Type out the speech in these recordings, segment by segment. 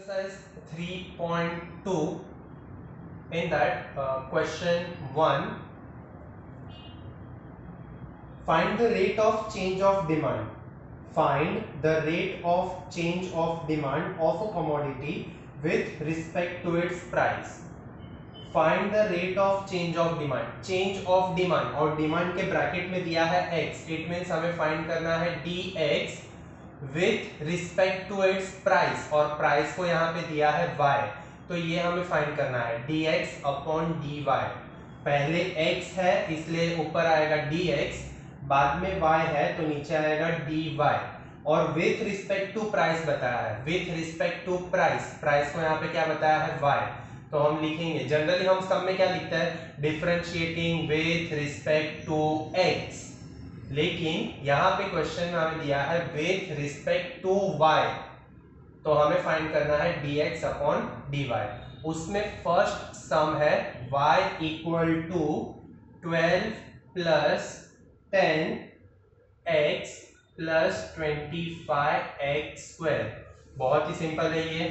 exercise 3.2. In that question 1, find the rate of change of demand. Find the rate of change of demand of a commodity with respect to its price. Find the rate of change of demand. Change of demand और demand के bracket में दिया है x. It means हमें find करना है dx with respect to its price और price को यहाँ पे दिया है y. तो ये हमें फाइंड करना है dx अपॉन dy. पहले x है इसलिए ऊपर आएगा dx, बाद में y है तो नीचे आएगा dy. और विथ रिस्पेक्ट टू प्राइस बताया है. With respect to price, price को यहाँ पे क्या बताया है y. तो हम लिखेंगे, जनरली हम सब में क्या लिखते हैं, differentiating with respect to x. लेकिन यहाँ पे क्वेश्चन में हमें दिया है विथ रिस्पेक्ट टू y, तो हमें फाइंड करना है dx अपॉन dy. उसमें फर्स्ट सम है y equal to 12 plus 10x plus 25x square. बहुत ही सिंपल है ये.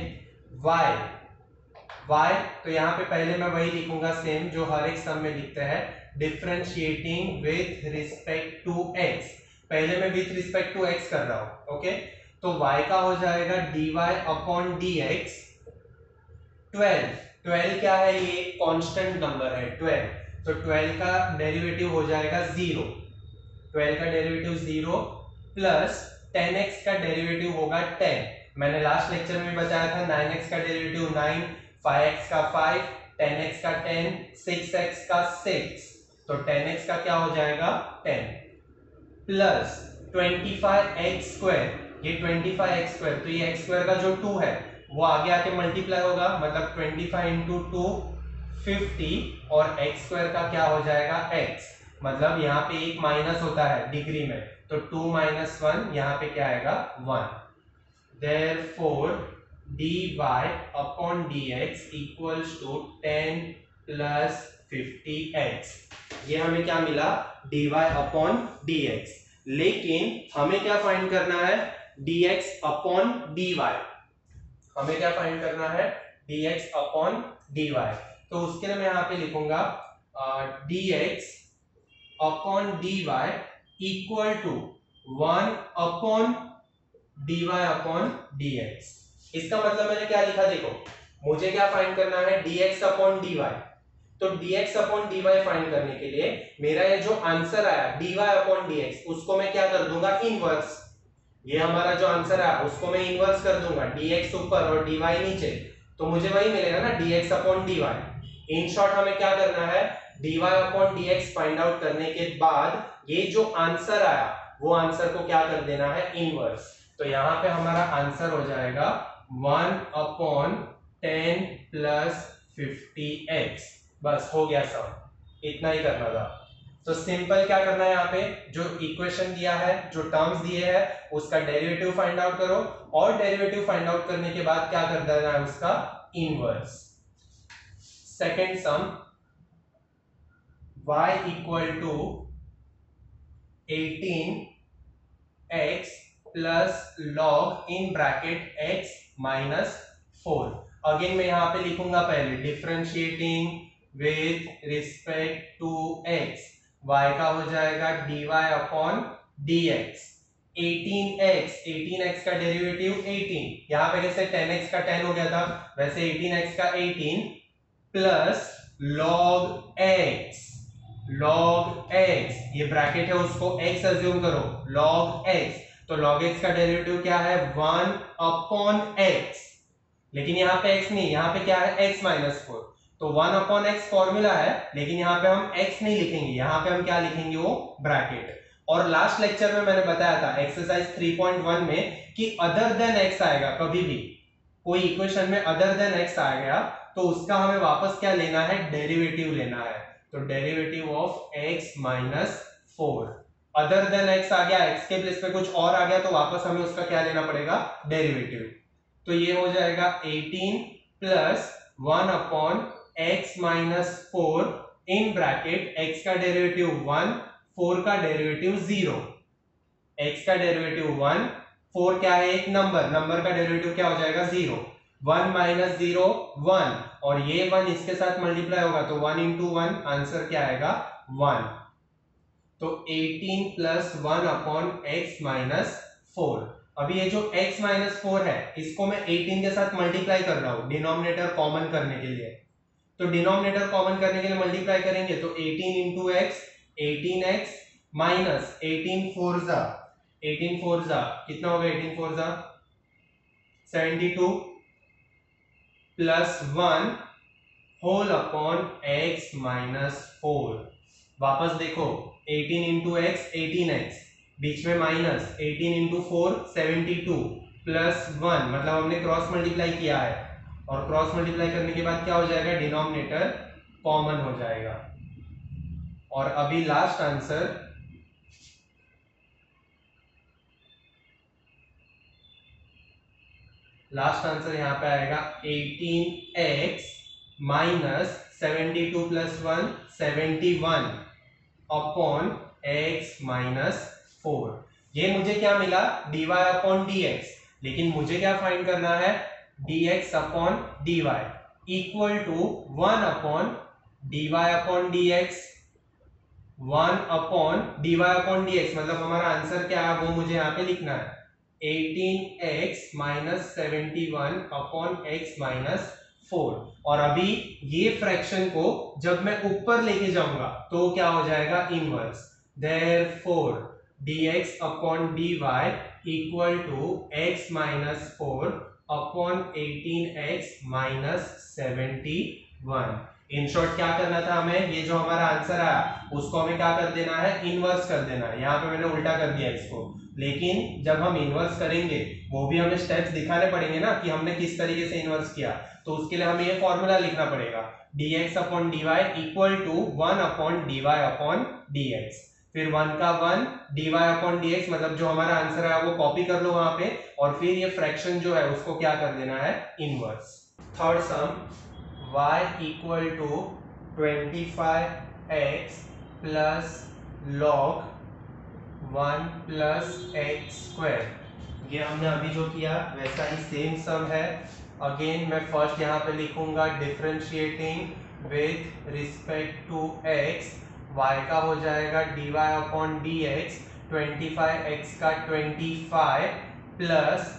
y तो यहाँ पे पहले मैं वही लिखूंगा सेम जो हर एक सम में लिखते हैं, differentiating with respect to x. पहले मैं विथ रिस्पेक्ट टू x कर रहा हूं. ओके, तो y का हो जाएगा dy अपॉन dx. 12 क्या है, ये कांस्टेंट नंबर है 12, तो 12 का डेरिवेटिव हो जाएगा 0. 12 का डेरिवेटिव 0 प्लस 10x का डेरिवेटिव होगा 10. मैंने लास्ट लेक्चर में बताया था 9x का डेरिवेटिव 9, 5x का 5, 10x का 10, 6x का 6. तो 10x का क्या हो जाएगा 10 प्लस 25x स्क्वायर. ये 25x स्क्वायर, तो ये x स्क्वायर का जो 2 है वो आगे आके मल्टीप्लाई होगा, मतलब 25 इंटू 2 50, और x स्क्वायर का क्या हो जाएगा x. मतलब यहाँ पे एक माइनस होता है डिग्री में, तो 2 माइनस 1 यहाँ पे क्या आएगा 1. Therefore dy upon dx equals to 10 plus 50x. ये हमें क्या मिला, dy upon dx. लेकिन हमें क्या फाइंड करना है, dx upon dy. हमें क्या फाइंड करना है, dx upon dy. तो उसके लिए मैं यहाँ पे लिखूंगा dx upon dy equal to 1 upon dy upon dx. इसका मतलब मैंने क्या लिखा, देखो मुझे क्या फाइंड करना है, dx अपॉन dy. तो dx अपॉन dy फाइंड करने के लिए मेरा ये जो आंसर आया dy अपॉन dx, उसको मैं क्या कर दूंगा, इनवर्स. ये हमारा जो आंसर आया उसको मैं इनवर्स कर दूंगा, dx ऊपर और dy नीचे, तो मुझे वही मिलेगा ना dx upon dy. In short हमें क्या करना है, dy upon dx find out करने के बाद ये जो आंसर आया वो आंसर को क्या कर देना है, इनवर्स. तो यहाँ पे हमारा आंसर हो जाएगा 1 अपॉन 10 प्लस 50x. बस हो गया सम, इतना ही करना था. तो सिंपल क्या करना है, यहाँ पे जो इक्वेशन दिया है, जो टर्म्स दिए हैं, उसका डेरिवेटिव फाइंड आउट करो, और डेरिवेटिव फाइंड आउट करने के बाद क्या कर देना है, उसका inverse. Second sum, y equal to 18x plus log in bracket x minus 4. Again मैं यहाँ पे लिखूंगा पहले differentiating with respect to x. y का हो जाएगा dy अपॉन dx. 18x का डेरिवेटिव 18, यहाँ पे जैसे 10x का 10 हो गया था, वैसे 18x का 18 plus log x. log x, ये ब्रैकेट है उसको x अज्यूम करो, log x. तो log x का डेरिवेटिव क्या है, 1 अपॉन x. लेकिन यहाँ पे x नहीं, यहाँ पे क्या है, x माइनस 4. तो 1 अपॉन x फॉर्मूला है, लेकिन यहाँ पे हम x नहीं लिखेंगे, यहाँ पे हम क्या लिखेंगे, वो ब्रैकेट. और लास्ट लेक्चर में मैंने बताया था एक्सरसाइज 3.1 में कि अदर देन x आएगा, कभी भी कोई इक्वेशन में अदर देन x आ गया तो उसका हमें वापस क्या लेना है, डेरिवेटिव लेना है. तो derivative of x minus 4. Other than x आ गया, x के प्लेस पे कुछ और आ गया, तो वापस हमें उसका क्या लेना पड़ेगा, डेरिवेटिव. तो ये हो जाएगा 18 plus 1 upon x minus 4 in bracket x का डेरिवेटिव 1, 4 का डेरिवेटिव 0. x का डेरिवेटिव 1, 4 क्या है, एक नंबर, नंबर का डेरिवेटिव क्या हो जाएगा 0. 1 माइनस 0 1, और ये 1 इसके साथ मल्टीप्लाई होगा तो 1 इंटू 1, आंसर क्या आएगा 1। तो 18 प्लस 1 अपॉन x माइनस 4। अभी ये जो x माइनस 4 है इसको मैं 18 के साथ मल्टीप्लाई कर रहा हूं डिनोमिनेटर कॉमन करने के लिए। तो डिनोमिनेटर कॉमन करने के लिए मल्टीप्लाई करेंगे तो 18 into x 18x minus 18 four जा कितना होगा 18 फोर जा 72 plus 1 whole upon x minus 4। वापस देखो 18 इंटू एक्स 18x, बीच में माइनस 18 इंटू 4 72 प्लस 1, मतलब हमने क्रॉस मल्टीप्लाई किया है, और क्रॉस मल्टीप्लाई करने के बाद क्या हो जाएगा डिनोमिनेटर कॉमन हो जाएगा। और अभी लास्ट आंसर यहां पे आएगा 18x minus 72 plus 1 71 upon x minus 4। ये मुझे क्या मिला dy अपॉन dx, लेकिन मुझे क्या फाइंड करना है dx upon dy equal to 1 upon dy upon dx, 1 upon dy upon dx, मतलब हमारा आंसर क्या है वो मुझे यहाँ पे लिखना है 18x minus 71 upon x minus 4। और अभी ये फ्रैक्शन को जब मैं ऊपर लेके जाऊंगा तो क्या हो जाएगा inverse, therefore dx upon dy equal to x minus 4 upon 18x minus 71। In short क्या करना था हमें, ये जो हमारा आंसर आया उसको हमें क्या कर देना है इनवर्स कर देना है। यहाँ पे मैंने उल्टा कर दिया इसको, लेकिन जब हम इनवर्स करेंगे वो भी हमें स्टेप्स दिखाने पड़ेंगे ना कि हमने किस तरीके से इनवर्स किया। तो उसके लिए हमें ये फॉर्मूला लिखना पड़ेगा dx upon dy equal to 1 upon dy upon dx, फिर 1 का 1 dy अपॉन dx, मतलब जो हमारा आंसर है वो कॉपी कर लो वहां पे, और फिर ये फ्रैक्शन जो है उसको क्या कर देना है inverse. Third sum y equal to 25x plus log 1 plus x square, ये हमने अभी जो किया वैसा ही सेम सम है। अगेन मैं फर्स्ट यहाँ पे लिखूंगा differentiating with respect to x, y का हो जाएगा dy अपॉन dx 25x का 25 प्लस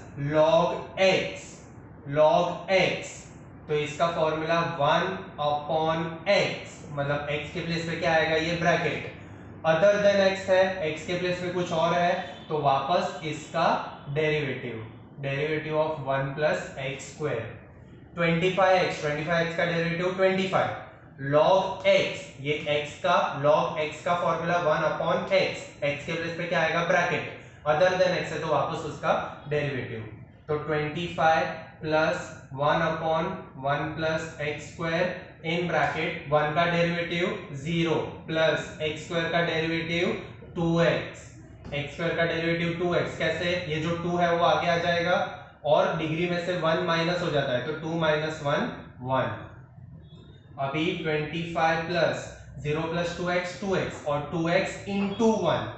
log x, तो इसका फॉर्मूला 1 अपॉन x, मतलब x के प्लेस पे क्या आएगा ये ब्रैकेट, अदर देन x है, x के प्लेस पे कुछ और है तो वापस इसका derivative of 1 plus x square 25x का डेरिवेटिव 25 log x, ये x का log x का फॉर्मूला 1 अपॉन x, x के प्लेस पे क्या आएगा ब्रैकेट, अदर देन x है तो वापस उसका डेरिवेटिव, तो 25 plus 1 upon 1 plus x square in bracket 1 का डेरिवेटिव 0 प्लस एक्स स्क्वायर का डेरिवेटिव 2x, एक्स स्क्वायर का डेरिवेटिव 2x, कैसे, ये जो 2 है वो आगे आ जाएगा और डिग्री में से 1 माइनस हो जाता है तो 2 माइनस 1 1। अभी 25 प्लस 0 प्लस 2x और 2x into 1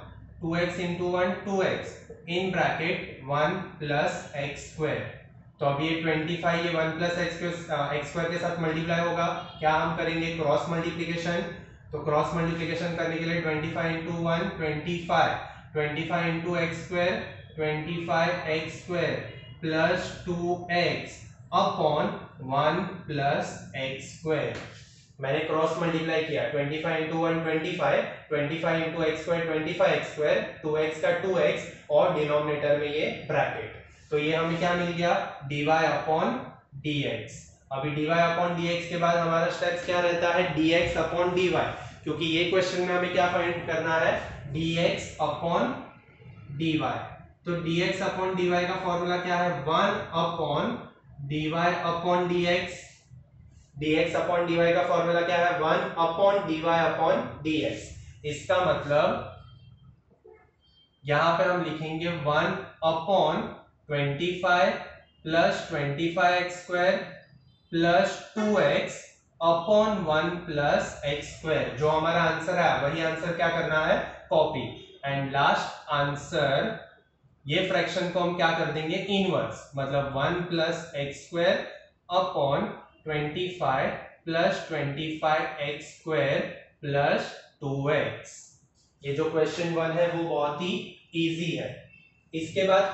2x in bracket 1 plus x square, तो अब ये 25 ये 1 प्लस एक्स स्क्वायर के साथ मल्टीप्लाई होगा, क्या हम करेंगे क्रॉस मल्टीप्लिकेशन, तो क्रॉस मल्टीप्लिकेशन करने के लिए 25 into 1 25 into x square 25 x square plus 2x upon 1 plus x square, मैंने क्रॉस मल्टीप्लाई किया 25 into 1 25 into x square 25 x square 2x का 2x और डिनोमिनेटर में ये ब्रैकेट, तो ये हमें क्या मिल गया dy अपॉन dx। अभी dy अपॉन dx के बाद हमारा स्टेप्स क्या रहता है dx अपॉन dy, क्योंकि ये क्वेश्चन में हमें क्या फाइंड करना है dx अपॉन dy, तो dx अपॉन dy का फॉर्मूला क्या है 1 upon dy upon dx, dx upon dy का फॉर्मूला क्या है 1 अपॉन dy अपॉन dx, इसका मतलब यहां पर हम लिखेंगे 1 अपॉन 25 plus 25x square plus 2x upon 1 plus x square, जो हमारा आंसर है वही आंसर क्या करना है कॉपी, एंड लास्ट आंसर ये फ्रैक्शन को हम क्या कर देंगे इनवर्स, मतलब 1 plus x square upon 25 plus 25x square plus 2x। ये जो क्वेश्चन 1 है वो बहुत ही इजी है। इसके बाद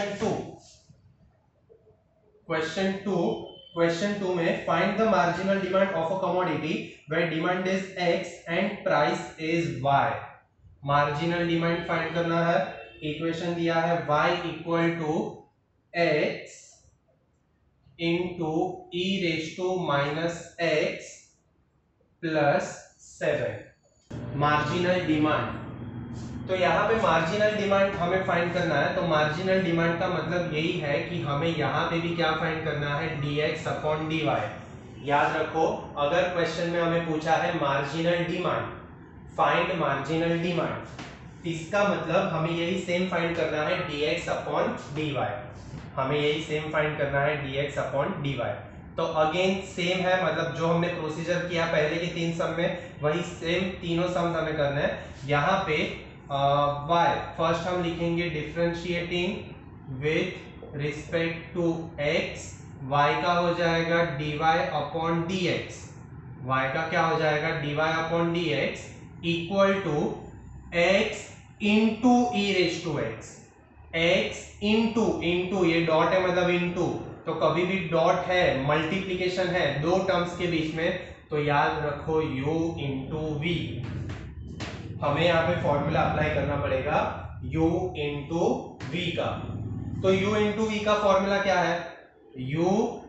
क्वेश्चन टू में find the marginal demand of a commodity where demand is x and price is y। Marginal demand find करना है। इक्वेशन दिया है y equal to x into e raise to minus x plus 7। Marginal demand, तो यहाँ पे marginal demand हमें find करना है। तो मार्जिनल डिमांड का मतलब यही है कि हमें यहाँ पे भी क्या फाइंड करना है dx अपॉन dy। याद रखो, अगर क्वेश्चन में हमें पूछा है marginal demand, find marginal demand, इसका मतलब हमें यही सेम फाइंड करना है dx अपॉन dy। हमें यही सेम फाइंड करना है dx अपॉन dy। तो अगेन सेम है, मतलब जो हमने प्रोसीजर किया पहले के 3 सम में, वही सेम तीनों सम्स हमें करना है। यहाँ पे y फर्स्ट हम लिखेंगे differentiating with respect to x, y का हो जाएगा dy अपॉन dx। y का क्या हो जाएगा dy upon dx equal to x into e raise to x। x into ये डॉट है मतलब इंटू, तो कभी भी डॉट है मल्टीप्लीकेशन है दो टर्म्स के बीच में, तो याद रखो u इंटू v। हमें यहाँ पे फॉर्मूला अप्लाई करना पड़ेगा u इंटू v का। तो u इंटू v का फॉर्मूला क्या है, u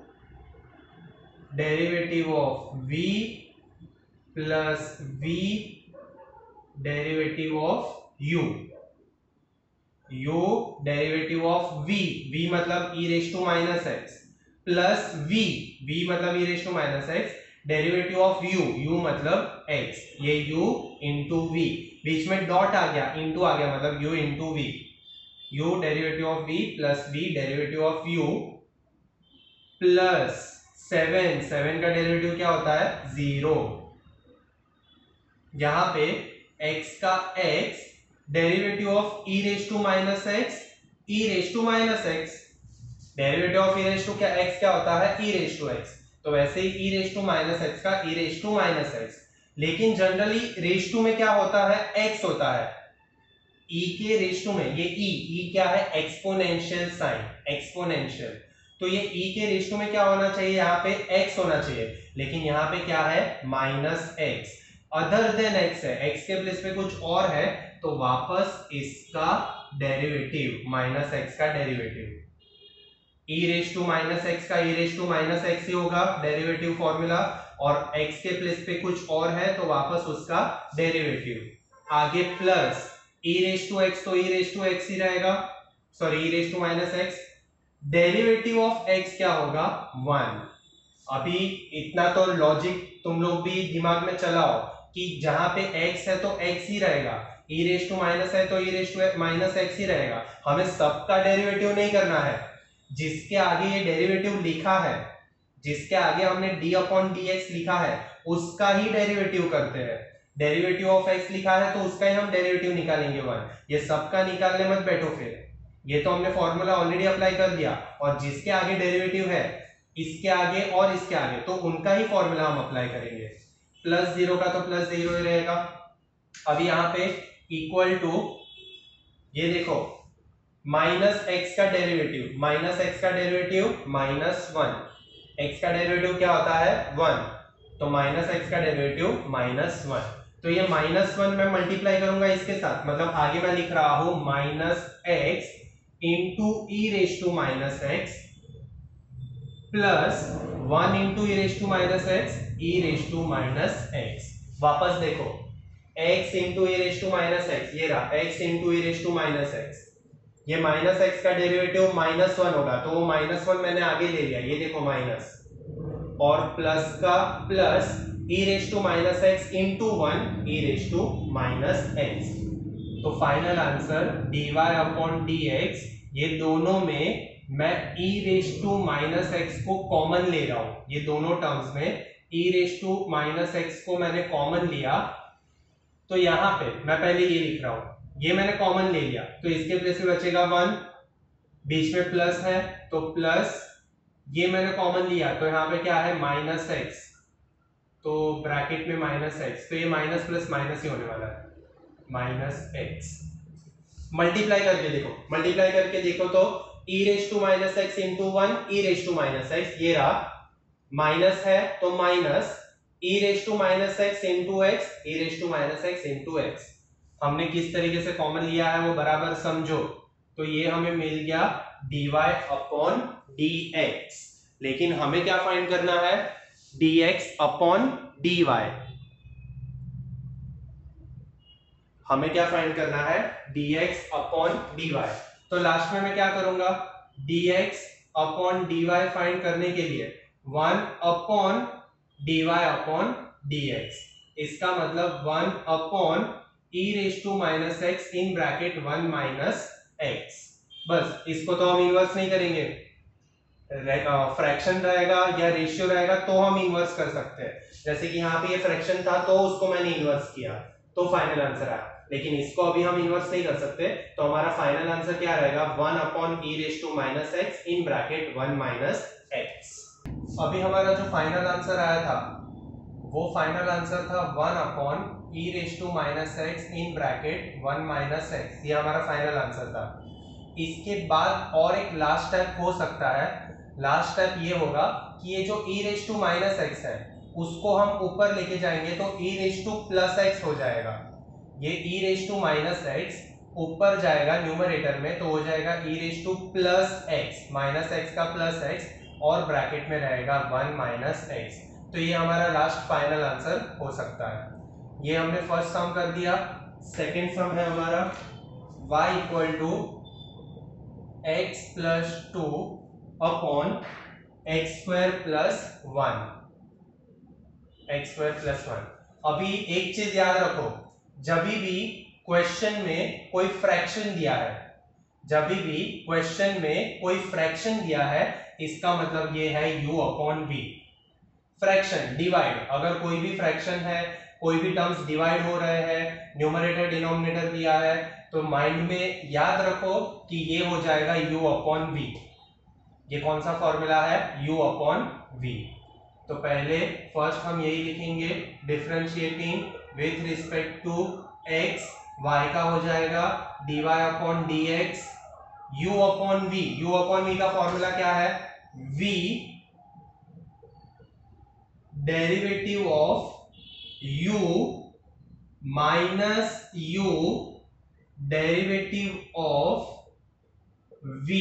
derivative of v plus v derivative of u। u derivative of v, v मतलब e raise to minus x, plus v, v मतलब e raise to minus x, derivative of u, u मतलब x, ये u into v, बीच में dot आ गया into आ गया मतलब u into v। u derivative of v plus v derivative of u plus 7 का डेरिवेटिव क्या होता है 0। यहां पे x का x derivative of e raise to minus x, e raise to minus x, derivative of e raise to क्या x क्या होता है e रेज टू x, तो वैसे ही e raise to minus x का e raise to minus x. लेकिन generally raise to में क्या होता है x होता है, e के रेज टू में ये e क्या है एक्सपोनेंशियल साइन, एक्सपोनेंशियल, तो ये e के रेज टू में क्या होना चाहिए यहाँ पे x होना चाहिए, लेकिन यहाँ पे क्या है minus x, other than x है, x के प्लेस पे कुछ और है, तो वापस इसका डेरिवेटिव माइनस एक्स का derivative, e raise to minus x का e raise to minus x ही होगा डेरिवेटिव फॉर्मूला, और x के प्लेस पे कुछ और है तो वापस उसका डेरिवेटिव। आगे plus e raise to x, तो e रेज टू एक्स ही रहेगा, sorry e raise to minus x, derivative of x क्या होगा 1। अभी इतना तो लॉजिक तुम लोग भी दिमाग में चलाओ कि जहां पे x है तो x ही रहेगा, e रेज टू माइनस है तो e raise to minus x ही रहेगा। हमें सबका डेरिवेटिव नहीं करना है, जिसके आगे ये डेरिवेटिव लिखा है, जिसके आगे हमने d अपॉन dx लिखा है उसका ही डेरिवेटिव करते हैं। डेरिवेटिव ऑफ x लिखा है तो उसका ही हम डेरिवेटिव निकालेंगे 1। ये सबका निकालने मत बैठो, फिर ये तो हमने फॉर्मूला ऑलरेडी अप्लाई कर दिया, और जिसके आगे डेरिवेटिव है इसके आगे और इसके आगे, तो उनका ही फॉर्मूला हम अप्लाई करेंगे। प्लस 0 का तो प्लस 0 ही रहेगा। अभी यहाँ पे इक्वल टू, ये देखो माइनस एक्स का डेरिवेटिव, माइनस एक्स का डेरिवेटिव माइनस 1, एक्स का डेरिवेटिव क्या होता है 1, तो माइनस एक्स का डेरिवेटिव माइनस 1, तो ये माइनस 1 मैं मल्टीप्लाई करूंगा इसके साथ, मतलब आगे मैं लिख रहा हूं minus x into e raise to minus x plus 1 into e raise to minus x, e raise to minus x. वापस देखो x into e raise to minus x, ये रहा x into e raise to minus x, ये minus x का derivative minus 1 होगा, तो वो minus 1 मैंने आगे ले लिया, ये देखो माइनस, और प्लस का plus e raise to minus x into 1 e raise to minus x. तो final answer dy upon dx, ये दोनों में मैं e raise to minus x को कॉमन ले रहा हूं, ये दोनों टर्म्स में e raise to minus x को मैंने कॉमन लिया, तो यहां पे मैं पहले ये लिख रहा हूं ये मैंने कॉमन ले लिया तो इसके प्लेस में बचेगा 1, बीच में प्लस है तो प्लस, ये मैंने कॉमन लिया तो यहाँ पे क्या है माइनस एक्स, तो ब्रैकेट में माइनस एक्स, तो ये माइनस प्लस माइनस ही होने वाला है, माइनस एक्स। मल्टीप्लाई करके देखो, मल्टीप्लाई करके देखो तो e raise to minus x into 1 e raise to minus x, ये रहा, माइनस है तो minus e raise to minus x into x, e raise to minus x into x. हमने किस तरीके से कॉमन लिया है वो बराबर समझो, तो ये हमें मिल गया dy अपॉन dx। लेकिन हमें क्या फाइंड करना है, dx अपॉन dy, हमें क्या फाइंड करना है, dx अपॉन dy। तो लास्ट में मैं क्या करूंगा, dx अपॉन dy फाइंड करने के लिए 1 अपॉन dy अपॉन dx, इसका मतलब 1 upon e raise to minus x in bracket 1 minus x. बस इसको तो हम इन्वर्स नहीं करेंगे, फ्रैक्शन रहेगा या रेशियो रहेगा तो हम इन्वर्स कर सकते हैं। जैसे कि यहाँ पे ये फ्रैक्शन था तो उसको मैंने इन्वर्स किया तो फाइनल आंसर आया, लेकिन इसको अभी हम इन्वर्स नहीं कर सकते, तो हमारा फाइनल आंसर क्या रहेगा, 1 upon e raise to minus x in bracket 1 minus x. अभी हमारा जो फाइनल आंसर आया था वो फाइनल आंसर था 1 upon e raise to minus x in bracket 1 minus x, ये हमारा फाइनल आंसर था। इसके बाद और एक लास्ट स्टेप हो सकता है, लास्ट स्टेप ये होगा कि ये जो e raise to minus x है उसको हम ऊपर लेके जाएंगे तो e raise to plus x हो जाएगा, ये e raise to minus x ऊपर जाएगा न्यूमरेटर में तो हो जाएगा e raise to plus x, minus x का प्लस एक्स और ब्रैकेट में रहेगा 1 माइनस एक्स। तो ये हमारा लास्ट फाइनल आंसर हो सकता है। ये हमने फर्स्ट सम कर दिया। सेकेंड सम है हमारा y equal to x plus 2 upon x square plus 1, x square plus 1। अभी एक चीज याद रखो, जब भी क्वेश्चन में कोई फ्रैक्शन दिया है, जब भी क्वेश्चन में कोई फ्रैक्शन दिया है इसका मतलब ये है u upon v। Fraction divide, अगर कोई भी फ्रैक्शन है, कोई भी टर्म्स डिवाइड हो रहे हैं, न्यूमरेटर डिनोमिनेटर दिया है, तो माइंड में याद रखो कि ये हो जाएगा u अपॉन v। ये कौन सा फॉर्मूला है, u अपॉन v। तो पहले फर्स्ट हम यही लिखेंगे, differentiating with respect to x, y का हो जाएगा dy upon dx, u upon v। u upon v का फॉर्मूला क्या है, v derivative of u minus u derivative of v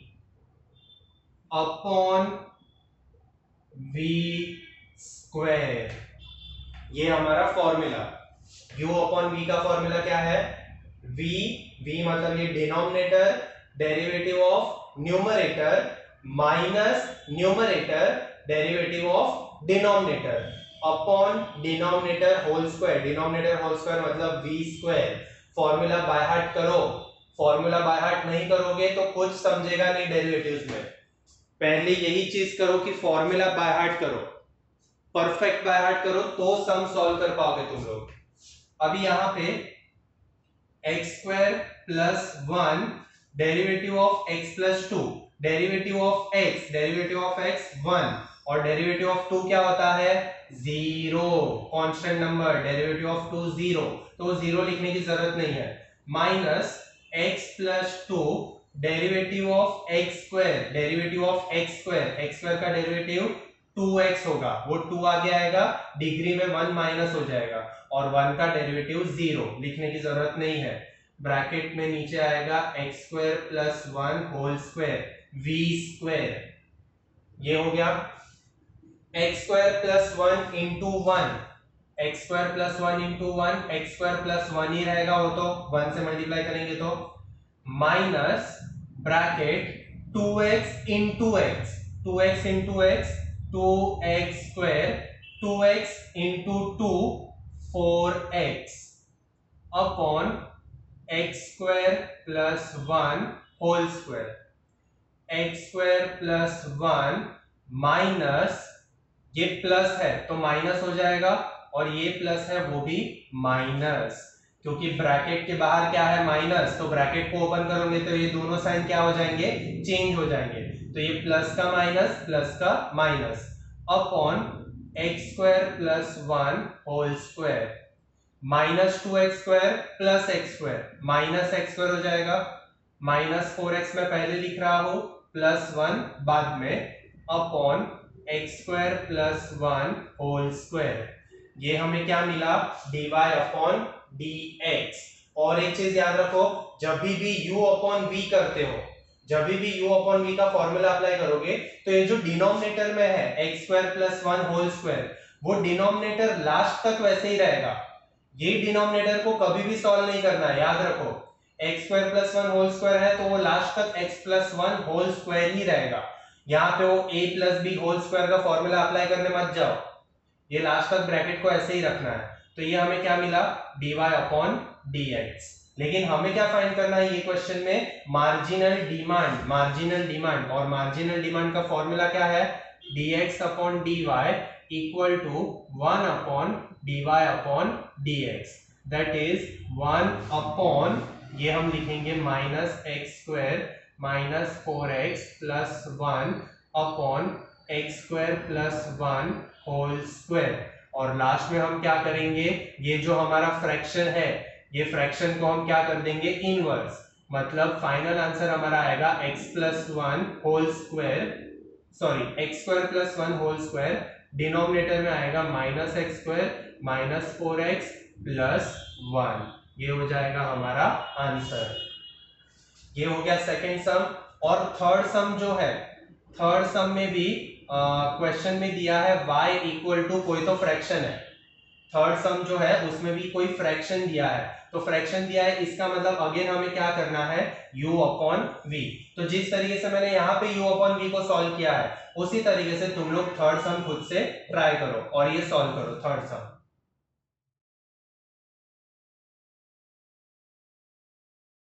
upon v square, ये हमारा फॉर्मूला। u अपॉन v का formula क्या है, v मतलब ये denominator, derivative of numerator minus numerator derivative of denominator upon denominator whole square, denominator whole square मतलब v square. Formula by heart करो, formula by heart नहीं करोगे तो कुछ समझेगा नहीं डेरिवेटिव्स में। पहले यही चीज करो कि फॉर्मूला बाय हार्ट करो, परफेक्ट बाय हार्ट करो तो सम सॉल्व कर पाओगे तुम लोग। अभी यहाँ पे x square plus 1 derivative of x plus 2, derivative of x 1 और डेरिवेटिव ऑफ 2 क्या होता है, 0, कांस्टेंट नंबर, डेरिवेटिव ऑफ 2 0, तो 0 लिखने की जरूरत नहीं है। Minus x plus 2 derivative of x square, derivative of x square का डेरिवेटिव 2x होगा, वो 2 आगे आएगा, डिग्री में 1 माइनस हो जाएगा और 1 का डेरिवेटिव 0, लिखने की जरूरत नहीं है। ब्रैकेट में नीचे आएगा x square plus 1 whole square v square, ये हो गया x square plus 1 into 1, x square plus 1 into 1, x square plus 1 ही रहेगा, वो तो 1 से मल्टीप्लाई करेंगे तो, minus bracket 2x into x, 2x into x 2x square, 2x into 2 4x upon x square plus 1 whole square, x square plus 1 minus, ये plus है तो माइनस हो जाएगा और ये प्लस है वो भी माइनस, क्योंकि ब्रैकेट के बाहर क्या है माइनस, तो ब्रैकेट को ओपन करोगे तो ये दोनों साइन क्या हो जाएंगे, चेंज हो जाएंगे। तो ये प्लस का minus upon x square plus 1 whole square minus 2x square plus x square minus x square हो जाएगा, माइनस 4x मैं पहले लिख रहा हूं प्लस 1 बाद में upon x square plus 1 whole square. ये हमें क्या मिला, dy अपॉन dx। और एक चीज याद रखो, जब भी u अपॉन v करते हो, जब भी u अपॉन v का फॉर्मूला अप्लाई करोगे तो ये जो डिनोमिनेटर में है x square plus 1 whole square, वो डिनोमिनेटर लास्ट तक वैसे ही रहेगा। ये डिनोमिनेटर को कभी भी सॉल्व नहीं करना है, याद रखो। X square plus 1 whole square है तो वो लास्ट तक x प्लस 1 होल स्क्वायर ही रहेगा। यहाँ पे वो a plus b whole square का फॉर्मूला अप्लाई करने मत जाओ, ये लास्ट तक ब्रैकेट को ऐसे ही रखना है। तो ये हमें क्या मिला, dy अपॉन dx। लेकिन हमें क्या फाइंड करना है ये क्वेश्चन में, मार्जिनल डिमांड। और मार्जिनल डिमांड का फॉर्मूला क्या है, dx upon dy equal to 1 upon dy upon dx, that is 1 upon, ये हम लिखेंगे minus x square minus 4x plus 1 upon x square plus 1 whole square. और लास्ट में हम क्या करेंगे, ये जो हमारा फ्रैक्शन है, ये फ्रैक्शन को हम क्या कर देंगे, इनवर्स। मतलब फाइनल आंसर हमारा आएगा x plus 1 whole square, sorry x square plus 1 whole square, denominator में आएगा minus x square minus 4x plus 1। ये हो जाएगा हमारा आंसर। ये हो गया सेकेंड सम। और थर्ड सम जो है, थर्ड सम में भी क्वेश्चन में दिया है y इक्वल टू कोई तो फ्रैक्शन है। थर्ड सम जो है उसमें भी कोई फ्रैक्शन दिया है, तो फ्रैक्शन दिया है इसका मतलब अगेन हमें क्या करना है, u अपॉन v। तो जिस तरीके से मैंने यहाँ पे u अपॉन v को सॉल्व किया है उसी तरीके से तुम लोग थर्ड सम खुद से ट्राई करो और ये सॉल्व करो थर्ड सम।